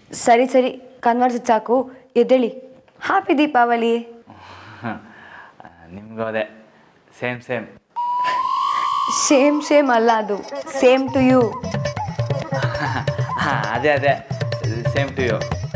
ಸರಿ ಸರಿ ಕನ್ವರ್ಸ್ ಸಾಕು, ಎದ್ದೇಳಿ. ಹ್ಯಾಪಿ ದೀಪಾವಳಿ. ನಿಮಗೂ ಅದೇ ಸೇಮ್ ಸೇಮ್. ಸೇಮ್ ಸೇಮ್ ಅಲ್ಲ, ಅದು ಸೇಮ್ ಟು ಯು. ಅದೇ ಅದೇ ಸೇಮ್ ಟು ಯು.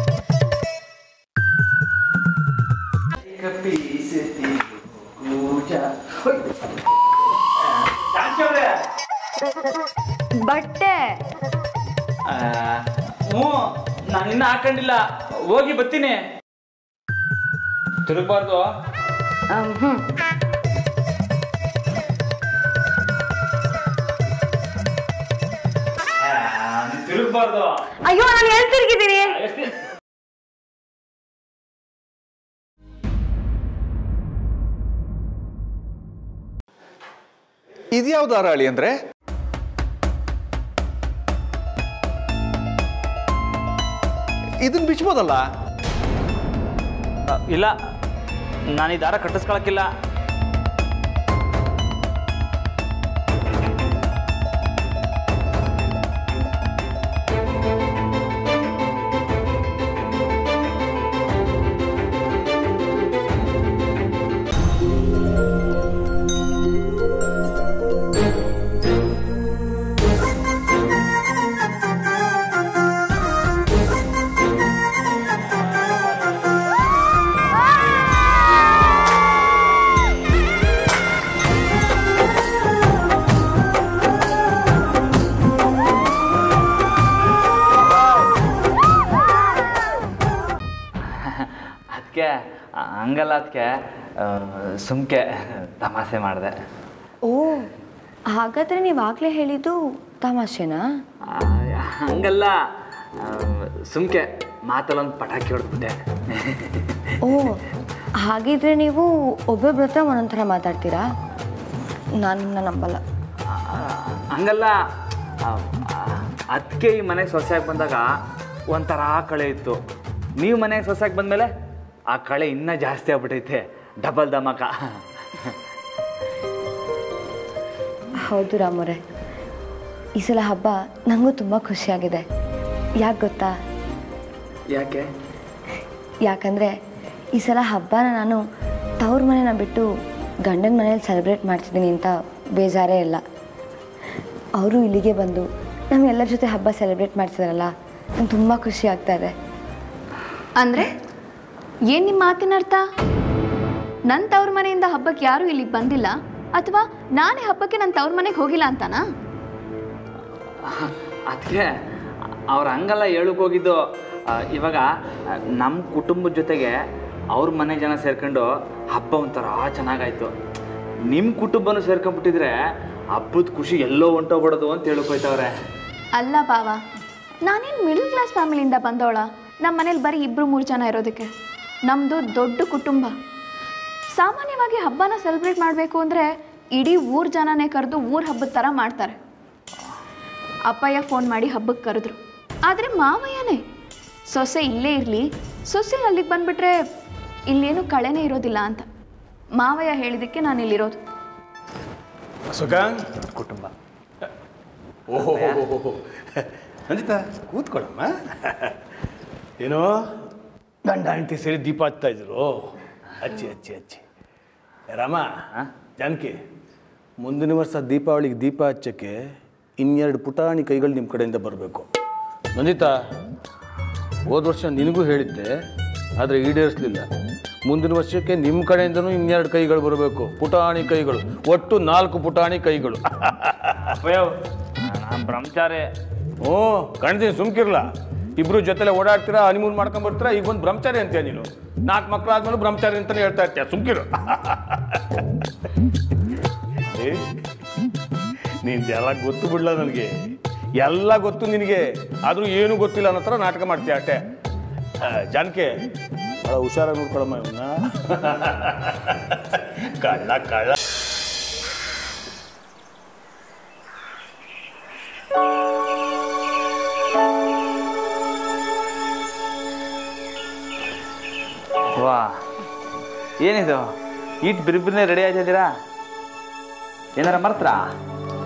ಬಟ್ಟೆ ಹ್ಞೂ ನಾನು ಇನ್ನೂ ಹಾಕೊಂಡಿಲ್ಲ, ಹೋಗಿ ಬರ್ತೀನಿ. ತಿರುಗಬಾರ್ದು. ತಿರುಗಬಾರ್ದು. ಅಯ್ಯೋ ನಾನು ಎಲ್ಲಿ ತಿರುಗಿದ್ದೀನಿ? ಇದ್ಯಾವ್ದು ಅರಳಿ ಅಂದ್ರೆ? ಇದನ್ನ ಬಿಚ್ಬೋದಲ್ಲ? ಇಲ್ಲ, ನಾನು ಈ ದಾರ ಕಟ್ಟಿಸ್ಕೊಳಕ್ಕಿಲ್ಲ. ಹಂಗಲ್ಲ, ಅದಕ್ಕೆ ಸುಮ್ಕೆ ತಮಾಷೆ ಮಾಡಿದೆ. ಓ, ಹಾಗಾದ್ರೆ ನೀವಾಗಲೇ ಹೇಳಿದ್ದು ತಮಾಷೆನಾ? ಹಂಗಲ್ಲ, ಸುಮ್ಕೆ ಮಾತಲ್ಲೊಂದು ಪಟಾಕಿ ಹೊಡೆದ್ಬಿಟ್ಟೆ. ಓ, ಹಾಗಿದ್ರೆ ನೀವು ಒಬ್ಬೊಬ್ಬರ ಹತ್ರ ಒಂದೊಂಥರ ಮಾತಾಡ್ತೀರಾ? ನಾನು ನಂಬಲ್ಲ. ಹಂಗಲ್ಲ, ಅದಕ್ಕೆ ಈ ಮನೆಗೆ ಸೊಸೆಯಾಗಿ ಬಂದಾಗ ಒಂಥರ ಕಳೆ ಇತ್ತು. ನೀವು ಮನೆಗೆ ಸೊಸೆಯಾಗಿ ಬಂದಮೇಲೆ ಆ ಕಳೆ ಇನ್ನೂ ಜಾಸ್ತಿ ಆಗ್ಬಿಟ್ಟೈತೆ, ಡಬಲ್ ಧಮಾಕ. ಹೌದು ರಾಮೋರೆ, ಈ ಸಲ ಹಬ್ಬ ನನಗೂ ತುಂಬ ಖುಷಿಯಾಗಿದೆ. ಯಾಕೆ ಗೊತ್ತಾ? ಯಾಕೆ? ಯಾಕಂದರೆ ಈ ಸಲ ಹಬ್ಬನ ನಾನು ತವ್ರ ಮನೆನ ಬಿಟ್ಟು ಗಂಡನ ಮನೇಲಿ ಸೆಲೆಬ್ರೇಟ್ ಮಾಡ್ತಿದ್ದೀನಿ ಅಂತ ಬೇಜಾರೇ ಇಲ್ಲ. ಅವರು ಇಲ್ಲಿಗೆ ಬಂದು ನಮ್ಮೆಲ್ಲರ ಜೊತೆ ಹಬ್ಬ ಸೆಲೆಬ್ರೇಟ್ ಮಾಡ್ತಿದಾರಲ್ಲ, ನಂಗೆ ತುಂಬ ಖುಷಿ ಆಗ್ತಾ ಇದೆ. ಅಂದರೆ ಏನು ನಿಮ್ಮ ಮಾತಿನ ಅರ್ಥ? ನನ್ನ ತವ್ರ ಮನೆಯಿಂದ ಹಬ್ಬಕ್ಕೆ ಯಾರೂ ಇಲ್ಲಿಗೆ ಬಂದಿಲ್ಲ, ಅಥವಾ ನಾನೇ ಹಬ್ಬಕ್ಕೆ ನನ್ನ ತವ್ರ ಮನೆಗೆ ಹೋಗಿಲ್ಲ ಅಂತಾನಾ? ಅದಕ್ಕೆ ಅವ್ರು ಹಂಗಲ್ಲ ಹೇಳಕ್ಕೆ ಹೋಗಿದ್ದು. ಇವಾಗ ನಮ್ಮ ಕುಟುಂಬದ ಜೊತೆಗೆ ಅವ್ರ ಮನೆ ಜನ ಸೇರ್ಕೊಂಡು ಹಬ್ಬ ಒಂಥರ ಚೆನ್ನಾಗಾಯ್ತು. ನಿಮ್ಮ ಕುಟುಂಬನೂ ಸೇರ್ಕೊಂಡ್ಬಿಟ್ಟಿದ್ರೆ ಹಬ್ಬದ ಖುಷಿ ಎಲ್ಲೋ ಹೊಂಟೋಗ್ಬಿಡೋದು ಅಂತ ಹೇಳ್ಕೊಯ್ತವ್ರೆ. ಅಲ್ಲ ಬಾವ, ನಾನೇನು ಮಿಡಲ್ ಕ್ಲಾಸ್ ಫ್ಯಾಮಿಲಿಯಿಂದ ಬಂದವಳ? ನಮ್ಮ ಮನೇಲಿ ಬರೀ 2-3 ಜನ ಇರೋದಕ್ಕೆ. ನಮ್ಮದು ದೊಡ್ಡ ಕುಟುಂಬ. ಸಾಮಾನ್ಯವಾಗಿ ಹಬ್ಬನ ಸೆಲೆಬ್ರೇಟ್ ಮಾಡಬೇಕು ಅಂದರೆ ಇಡೀ ಊರ ಜನನೇ ಕರೆದು ಊರ ಹಬ್ಬದ ಥರ ಮಾಡ್ತಾರೆ. ಅಪ್ಪಯ್ಯ ಫೋನ್ ಮಾಡಿ ಹಬ್ಬಕ್ಕೆ ಕರೆದ್ರು. ಆದರೆ ಮಾವಯ್ಯನೇ ಸೊಸೆ ಇಲ್ಲೇ ಇರಲಿ, ಸೊಸೆ ಅಲ್ಲಿಗೆ ಬಂದುಬಿಟ್ರೆ ಇಲ್ಲೇನು ಕಳೆನೇ ಇರೋದಿಲ್ಲ ಅಂತ ಮಾವಯ್ಯ ಹೇಳಿದ್ದಕ್ಕೆ ನಾನು ಇಲ್ಲಿರೋದು. ಕುಟುಂಬ. ಓಹೋ, ನಂದಿತಾ ಕೂತ್ಕೊಳ್ಳಮ್ಮ. ಏನೋ ಗಂಡ ಹೆಂಡತಿ ಸೇರಿ ದೀಪ ಹಚ್ತಾ ಇದ್ರು. ಹಚ್ಚಿ ಹಚ್ಚಿ ಹಚ್ಚಿ. ರಾಮ, ಜಾನಕಿ, ಮುಂದಿನ ವರ್ಷ ದೀಪಾವಳಿಗೆ ದೀಪ ಹಚ್ಚಕ್ಕೆ 2 ಪುಟಾಣಿ ಕೈಗಳು ನಿಮ್ಮ ಕಡೆಯಿಂದ ಬರಬೇಕು. ನಂದಿತಾ, ಹೋದ ವರ್ಷ ನಿನಗೂ ಹೇಳಿದ್ದೆ, ಆದರೆ ಈಡೇರಿಸಲಿಲ್ಲ. ಮುಂದಿನ ವರ್ಷಕ್ಕೆ ನಿಮ್ಮ ಕಡೆಯಿಂದನೂ 2 ಕೈಗಳು ಬರಬೇಕು, ಪುಟಾಣಿ ಕೈಗಳು. ಒಟ್ಟು 4 ಪುಟಾಣಿ ಕೈಗಳು. ನಾನು ಬ್ರಹ್ಮಚಾರಿ. ಹ್ಞೂ, ಕಾಣ್ತೀನಿ, ಸುಮ್ಕಿರ್ಲ. ಇಬ್ರು ಜೊತೆಲೆ ಓಡಾಡ್ತೀರಾ, ಹನಿಮೂನ್ ಮಾಡ್ಕೊಂಡ್ ಬರ್ತೀರಾ. ಈಗ ಒಂದು ಬ್ರಹ್ಮಚಾರಿ ಅಂತೀಯ ನೀನು. 4 ಮಕ್ಕಳು ಆದ್ಮೇಲೆ ಬ್ರಹ್ಮಚಾರಿ ಅಂತಾನೆ ಹೇಳ್ತಾ ಇರ್ತೀಯ. ಸುಮ್ಕಿರು. ನಿಂದೆಲ್ಲ ಗೊತ್ತು ಬಿಡ್ಲ ನನಗೆ, ಎಲ್ಲ ಗೊತ್ತು ನಿನಗೆ, ಆದರೂ ಏನೂ ಗೊತ್ತಿಲ್ಲ ಅನ್ನೋ ಥರ ನಾಟಕ ಮಾಡ್ತೀಯ ಅಷ್ಟೇ. ಜಾನಕಿ, ಭಾಳ ಹುಷಾರಾಗಿ ನೋಡ್ಕೊಳಮ್ಮ ಇವನ್ನ. ಕಳ್ಳ ಕಳ್ಳ. ವಾ, ಏನಿದು ಈಟ್ ಬಿರಿಬಿರಿನೇ ರೆಡಿ ಆಯ್ತಿದ್ದೀರಾ? ಏನಾರ ಮರ್ತ್ರಾ?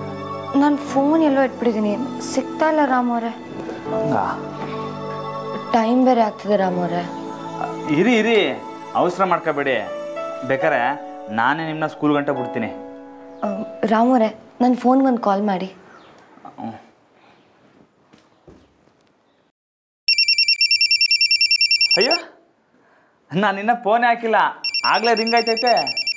ನಾನು ಫೋನ್ ಎಲ್ಲೋ ಇಟ್ಬಿಟ್ಟಿದ್ದೀನಿ, ಸಿಗ್ತಾ ಇಲ್ಲ ರಾಮವ್ರೆ. ಟೈಮ್ ಬೇರೆ ಆಗ್ತಿದೆ ರಾಮವ್ರೆ. ಇರಿ ಅವಸರ ಮಾಡ್ಕೋಬೇಡಿ. ಬೇಕಾರೆ ನಾನೇ ನಿಮ್ಮನ್ನ ಸ್ಕೂಲ್ ಗಂಟೆ ಬಿಡ್ತೀನಿ. ರಾಮವ್ರೆ, ನನ್ನ ಫೋನ್ಗೆ ಒಂದು ಕಾಲ್ ಮಾಡಿ. ಅಯ್ಯೋ, ನಾನು ಇನ್ನೂ ಫೋನೇ ಹಾಕಿಲ್ಲ, ಆಗಲೇ ರಿಂಗ್ ಆಯ್ತೈತೆ.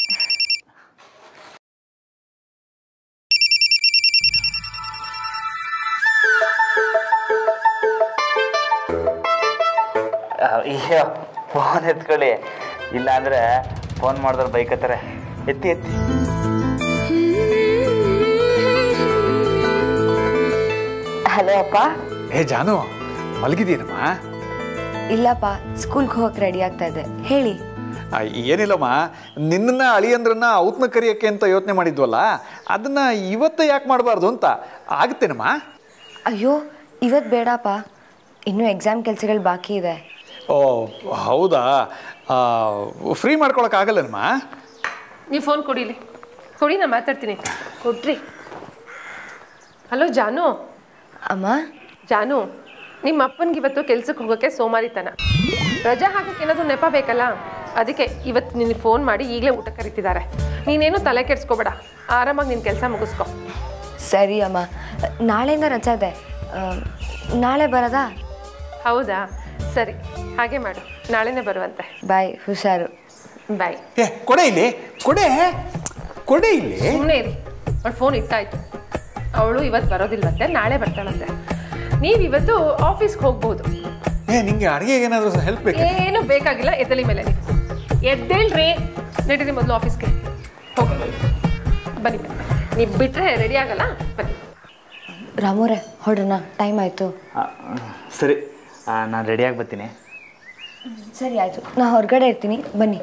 ಅಯ್ಯೋ, ಫೋನ್ ಎತ್ಕೊಳ್ಳಿ, ಇಲ್ಲ ಅಂದರೆ ಫೋನ್ ಮಾಡಿದ್ರೆ ಬೈಕತ್ತಾರೆ. ಎತ್ತಿ. ಹಲೋ ಅಪ್ಪ. ಜಾನು, ಮಲಗಿದ್ದೀನಮ್ಮ? ಇಲ್ಲಪ್ಪ, ಸ್ಕೂಲ್ಗೆ ಹೋಗಕ್ಕೆ ರೆಡಿ ಆಗ್ತಾ ಇದೆ. ಹೇಳಿ. ಏನಿಲ್ಲಮ್ಮ, ನಿನ್ನನ್ನು ಅಳಿಯಂದ್ರನ್ನ ಔತ್ನ ಕರಿಯೋಕ್ಕೆ ಅಂತ ಯೋಚನೆ ಮಾಡಿದ್ವಲ್ಲ, ಅದನ್ನು ಇವತ್ತು ಯಾಕೆ ಮಾಡಬಾರ್ದು ಅಂತ. ಆಗುತ್ತೇನಮ್ಮ? ಅಯ್ಯೋ, ಇವತ್ತು ಬೇಡಪ್ಪ, ಇನ್ನೂ ಎಕ್ಸಾಮ್ ಕೆಲಸಗಳು ಬಾಕಿ ಇದೆ. ಓ ಹೌದಾ, ಫ್ರೀ ಮಾಡ್ಕೊಳಕ್ಕಾಗಲ್ಲಮ್ಮ? ನೀವು ಫೋನ್ ಕೊಡಿಲಿ, ಕೊಡಿ, ನಾನು ಮಾತಾಡ್ತೀನಿ. ಕೊಡ್ರಿ. ಹಲೋ ಜಾನು. ಅಮ್ಮ. ಜಾನು, ನಿಮ್ಮ ಅಪ್ಪನಿಗೆ ಇವತ್ತು ಕೆಲ್ಸಕ್ಕೆ ಹೋಗೋಕ್ಕೆ ಸೋಮಾರಿತನ. ರಜಾ ಹಾಕೋಕ್ಕೆ ಏನಾದರೂ ನೆಪ ಬೇಕಲ್ಲ, ಅದಕ್ಕೆ ಇವತ್ತು ನಿನಗೆ ಫೋನ್ ಮಾಡಿ ಈಗಲೇ ಊಟ ಕರೀತಿದ್ದಾರೆ. ನೀನೇನು ತಲೆ ಕೆಡಿಸ್ಕೋಬೇಡ, ಆರಾಮಾಗಿ ನಿನ್ನ ಕೆಲಸ ಮುಗಿಸ್ಕೊ. ಸರಿ ಅಮ್ಮ, ನಾಳೆಯಿಂದ ರಜಾ ಇದೆ, ನಾಳೆ ಬರೋದಾ? ಹೌದಾ, ಸರಿ, ಹಾಗೆ ಮಾಡು, ನಾಳೆನೇ ಬರುವಂತೆ. ಬಾಯ್, ಹುಷಾರು. ಬಾಯ್. ಕೊಡೆ ಇಲ್ಲಿ, ಕೊಡೆ ಇಲ್ಲಿ. ಸುಮ್ಮನೆ ಇರಿ, ಅವಳು ಫೋನ್ ಇಟ್ಟಾಯ್ತು. ಅವಳು ಇವತ್ತು ಬರೋದಿಲ್ವಂತೆ, ನಾಳೆ ಬರ್ತಾಳಂತೆ. ನೀವು ಇವತ್ತು ಆಫೀಸ್ಗೆ ಹೋಗ್ಬೋದು. ನಿಂಗೆ ಅಡುಗೆಗೆ ಏನಾದರೂ ಹೆಲ್ಪ್ ಬೇಕು? ಏನು ಬೇಕಾಗಿಲ್ಲ, ಎದ್ದಲಿ ಮೇಲೆ ನೀವು ಎದ್ದೇಳ್ರಿ. ನಡೀರಿ ಮೊದಲು ಆಫೀಸ್ಗೆ ಹೋಗಿ. ಬನ್ನಿ, ನೀವು ಬಿಟ್ಟರೆ ರೆಡಿ ಆಗಲ್ಲ. ಬನ್ನಿ ರಾಮೋರೆ, ಹೊರಡೋಣ, ಟೈಮ್ ಆಯಿತು. ಸರಿ, ನಾನು ರೆಡಿಯಾಗಿ ಬರ್ತೀನಿ. ಸರಿ ಆಯಿತು, ನಾನು ಹೊರಗಡೆ ಇರ್ತೀನಿ, ಬನ್ನಿ.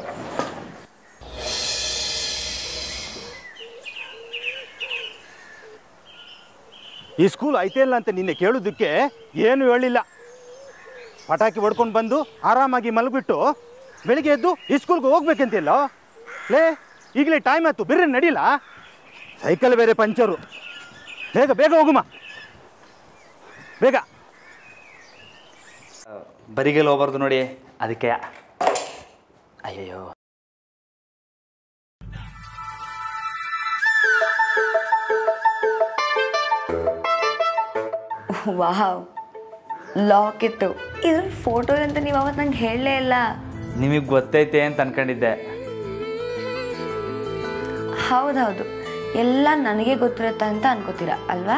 ಈ ಸ್ಕೂಲ್ ಐತೆ ಇಲ್ಲ ಅಂತ ನಿನ್ನೆ ಕೇಳೋದಕ್ಕೆ ಏನು ಹೇಳಿಲ್ಲ. ಪಟಾಕಿ ಹೊಡ್ಕೊಂಡು ಬಂದು ಆರಾಮಾಗಿ ಮಲಗಿಬಿಟ್ಟು ಬೆಳಿಗ್ಗೆ ಎದ್ದು ಈ ಸ್ಕೂಲ್ಗೆ ಹೋಗ್ಬೇಕಂತಿಲ್ಲ. ಲೇ, ಈಗಲೇ ಟೈಮ್ ಆಯ್ತು, ಬೇರೆ ನಡೀಲ್ಲ. ಸೈಕಲ್ ಬೇರೆ ಪಂಚರು. ಬೇಗ ಹೋಗುಮ್ಮ, ಬೇಗ. ಬರಿಗೆಲ್ಲ ಹೋಗ್ಬಾರ್ದು ನೋಡಿ, ಅದಕ್ಕೆ. ಅಯ್ಯಯ್ಯೋ, ವಾವ್, ಲಾಕ್ ಇತ್ತು. ಇದ್ರಲ್ಲಿ ಫೋಟೋ ಅಂತ ನೀವು ಅವತ್ತು ನಂಗೆ ಹೇಳಲೇ ಇಲ್ಲ. ನಿಮಗೆ ಗೊತ್ತೈತೆ ಅಂತ ಅನ್ಕೊಂಡಿದ್ದೆ. ಹೌದೌದು, ಎಲ್ಲ ನನಗೆ ಗೊತ್ತಿರುತ್ತೆ ಅಂತ ಅನ್ಕೋತೀರಾ ಅಲ್ವಾ?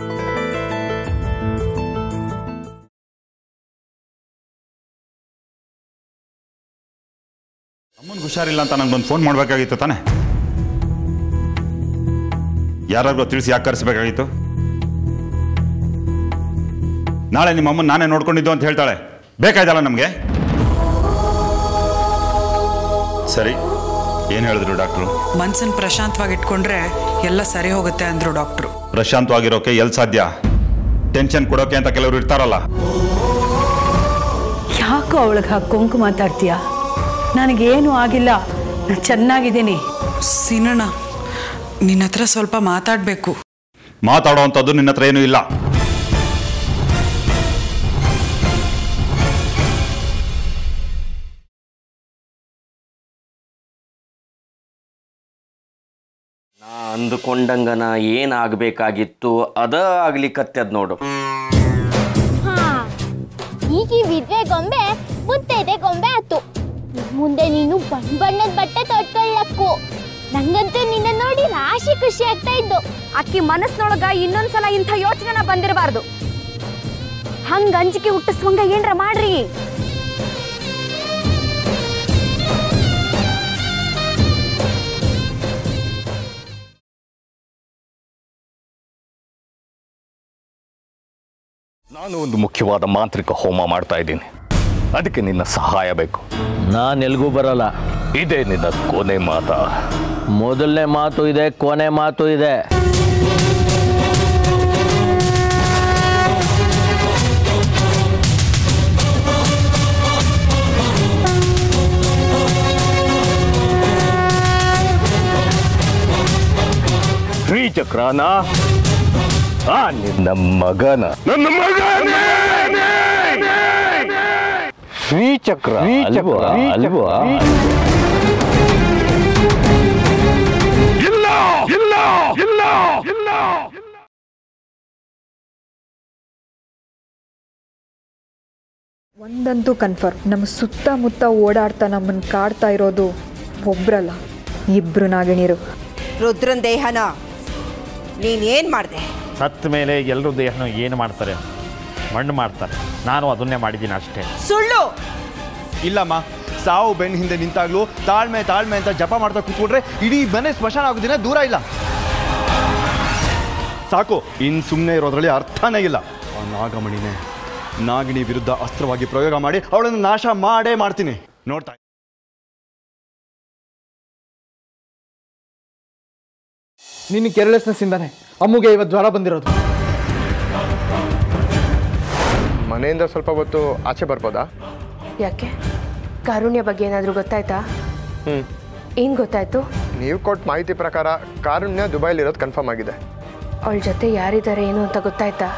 ಅಮ್ಮನಿಗೆ ಹುಷಾರಿಲ್ಲ ಅಂತ ನಂಗೊಂದು ಫೋನ್ ಮಾಡಬೇಕಾಗಿತ್ತು ತಾನೆ? ಯಾರಾದ್ರೂ ತಿಳಿಸಿ ಯಾಕೆ ಕರೆಸಬೇಕಾಗಿತ್ತು? ನಾಳೆ ನಿಮ್ಮ ಅಮ್ಮನ ನಾನೇ ನೋಡ್ಕೊಂಡಿದ್ದು ಅಂತ ಹೇಳ್ತಾಳೆ, ಬೇಕಾಯ್ತಲ್ಲ ನಮಗೆ? ಸರಿ, ಏನು ಹೇಳಿದ್ರು ಡಾಕ್ಟ್ರು? ಮನ್ಸನ್ನು ಪ್ರಶಾಂತವಾಗಿ ಇಟ್ಕೊಂಡ್ರೆ ಎಲ್ಲ ಸರಿ ಹೋಗುತ್ತೆ ಅಂದ್ರು ಡಾಕ್ಟ್ರು. ಪ್ರಶಾಂತವಾಗಿರೋಕೆ ಎಲ್ಲಿ ಸಾಧ್ಯ? ಟೆನ್ಷನ್ ಕೊಡೋಕೆ ಅಂತ ಕೆಲವರು ಇರ್ತಾರಲ್ಲ. ಯಾಕೋ ಅವಳಿಗೆ ಹಾಕೊಂಕು ಮಾತಾಡ್ತೀಯ? ನನಗೇನು ಆಗಿಲ್ಲ, ನಾನು ಚೆನ್ನಾಗಿದ್ದೀನಿ. ಸೀನಣ್ಣ, ನಿನ್ನ ಹತ್ರ ಸ್ವಲ್ಪ ಮಾತಾಡಬೇಕು. ಮಾತಾಡೋ ಅಂಥದ್ದು ನಿನ್ನ ಹತ್ರ ಏನೂ ಇಲ್ಲ. ನಾ ಅಂದುಕೊಂಡಂಗನ ಏನಾಗಬೇಕಾಗಿತ್ತು ಅದ ಆಗ್ಲಿಕ್ಕತ್ತದ ನೋಡು. ಈಗ ಈ ವಿದ್ವೆ ಗೊಂಬೆ ಮುತ್ತೈದೆ ಗೊಂಬೆ ಆತು. ಮುಂದೆ ನೀನು ಬಣ್ಣದ ಬಟ್ಟೆ ತೊಟ್ಕೊಳ್ಳಕ್ಕು. ನಂಗಂತೂ ನಿನ್ನ ನೋಡಿ ರಾಶಿ ಖುಷಿ ಆಗ್ತಾ ಇದ್ದು. ಅಕ್ಕಿ ಮನಸ್ನೊಳಗ ಇನ್ನೊಂದ್ಸಲ ಇಂಥ ಯೋಚನೆನ ಬಂದಿರಬಾರ್ದು. ಹಂಗ ಅಂಜಿಕೆ ಹುಟ್ಟಿಸುವಂಗ ಏನ್ರ ಮಾಡ್ರಿ. ನಾನು ಒಂದು ಮುಖ್ಯವಾದ ಮಾಂತ್ರಿಕ ಹೋಮ ಮಾಡ್ತಾ ಇದ್ದೀನಿ, ಅದಕ್ಕೆ ನಿನ್ನ ಸಹಾಯ ಬೇಕು. ನಾನು ಎಲ್ಗೂ ಬರಲ್ಲ. ಇದೇ ನಿನ್ನ ಕೊನೆ ಮಾತ? ಮೊದಲನೇ ಮಾತು ಇದೆ, ಕೊನೆ ಮಾತು ಇದೆ. ಶ್ರೀಚಕ್ರ ಅಲ್ವಾ? ಇಲ್ಲ ಇಲ್ಲ ಇಲ್ಲ ಇಲ್ಲ. ಒಂದಂತೂ ಕನ್ಫರ್ಮ್, ನಮ್ಮ ಸುತ್ತಮುತ್ತ ಓಡಾಡ್ತಾ ನಮ್ಮನ್ನು ಕಾಡ್ತಾ ಇರೋದು ಒಬ್ರಲ್ಲ, ಇಬ್ರು ನಾಗಿಣಿರು. ರುದ್ರನ್ ದೇಹನ ನೀನೇನು ಮಾಡಿದೆ? ಸತ್ತ ಮೇಲೆ ಎಲ್ಲರೂ ದೇಹನ ಏನು ಮಾಡ್ತಾರೆ? ಮಣ್ಣು ಮಾಡ್ತಾರೆ. ನಾನು ಅದನ್ನೇ ಮಾಡಿದ್ದೀನಿ ಅಷ್ಟೇ. ಸುಳ್ಳು. ಇಲ್ಲಮ್ಮ, ಸಾವು ಬೆನ್ನ ಹಿಂದೆ ನಿಂತಾಗ್ಲೂ ತಾಳ್ಮೆ ತಾಳ್ಮೆ ಅಂತ ಜಪ ಮಾಡ್ತಾ ಕೂತ್ಕೊಂಡ್ರೆ ಇಡೀ ಮನೆ ಸ್ಮಶಾನ ಆಗೋದಿನ ದೂರ ಇಲ್ಲ. ಸಾಕು, ಇನ್ನು ಸುಮ್ಮನೆ ಇರೋದ್ರಲ್ಲಿ ಅರ್ಥನೇ ಇಲ್ಲ. ಆ ನಾಗಮಣಿನೇ ನಾಗಿಣಿ ವಿರುದ್ಧ ಅಸ್ತ್ರವಾಗಿ ಪ್ರಯೋಗ ಮಾಡಿ ಅವಳನ್ನು ನಾಶ ಮಾಡೇ ಮಾಡ್ತೀನಿ. ನೋಡ್ತಾ ನಿನ್ನ ಕೇರ್ಲೆಸ್ನೆಸ್ಸಿಂದಾನೆ ಅಮ್ಮಗೆ ಇವತ್ತು ಜ್ವರ ಬಂದಿರೋದು. ಮನೆಯಿಂದ ಸ್ವಲ್ಪ ಹೊತ್ತು ಆಚೆ ಬರ್ಬೋದಾ? ಯಾಕೆ? ಕಾರುಣ್ಯ ಬಗ್ಗೆ ಏನಾದರೂ ಗೊತ್ತಾಯ್ತಾ? ಏನು ಗೊತ್ತಾಯ್ತು? ನೀವು ಕೊಟ್ಟ ಮಾಹಿತಿ ಪ್ರಕಾರ ಕಾರುಣ್ಯ ದುಬೈಲಿರೋದು ಕನ್ಫರ್ಮ್ ಆಗಿದೆ. ಅವಳ ಜೊತೆ ಯಾರಿದ್ದಾರೆ ಏನು ಅಂತ ಗೊತ್ತಾಯ್ತಾ?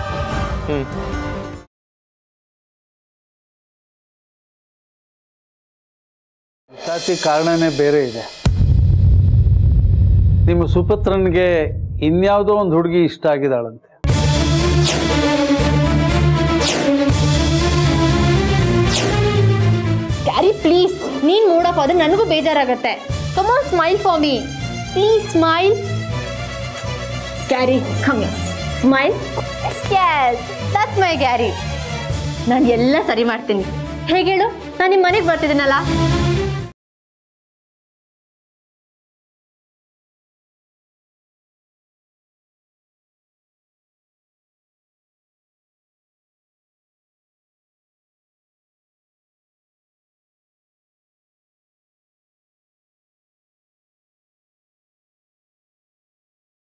ಕಾರಣನೇ ಬೇರೆ ಇದೆ. ನಿಮ್ಮ ಸುಪುತ್ರನಿಗೆ ಇನ್ಯಾವುದೋ ಒಂದು ಹುಡುಗಿ ಇಷ್ಟ ಆಗಿದ್ದಾಳಂತೆ. ಕ್ಯಾರಿ ಪ್ಲೀಸ್, ನೀನ್ ಮೂಡಪ್ಪ ಆದ್ರೆ ನನಗೂ ಬೇಜಾರಾಗತ್ತೆ. Come on, smile for me please. Smile Carry, come here, smile. Yes, that's my Carry. ನಾನು ಎಲ್ಲ ಸರಿ ಮಾಡ್ತೀನಿ. ಹೇಗೆ ಹೇಳು, ನಾನು ನಿಮ್ಮ ಮನೆಗೆ ಬರ್ತಿದ್ದೀನಲ್ಲ.